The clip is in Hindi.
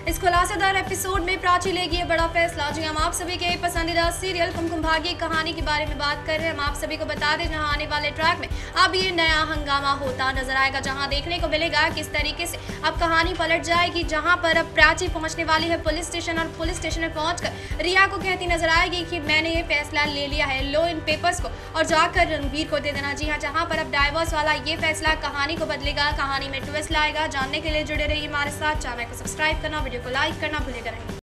इस खुलासादार एपिसोड में प्राची लेगी ये बड़ा फैसला। जी हम आप सभी के पसंदीदा सीरियल कुमकुम भाग्य कहानी के बारे में बात कर रहे हैं। हम आप सभी को बता दें जहां आने वाले ट्रैक में अब ये नया हंगामा होता नजर आएगा, जहां देखने को मिलेगा किस तरीके से अब कहानी पलट जाएगी, जहां पर अब प्राची पहुंचने वाली है पुलिस स्टेशन और पुलिस स्टेशन में पहुंचकर रिया को कहती नजर आएगी कि मैंने ये फैसला ले लिया है, लो इन पेपर्स को और जाकर रणवीर को दे देना। जी हाँ, जहां पर अब डाइवोर्स वाला ये फैसला कहानी को बदलेगा, कहानी में ट्विस्ट लाएगा। जानने के लिए जुड़े रहिए हमारे साथ। चैनल को सब्सक्राइब करना, वीडियो को लाइक करना भूलिएगा नहीं।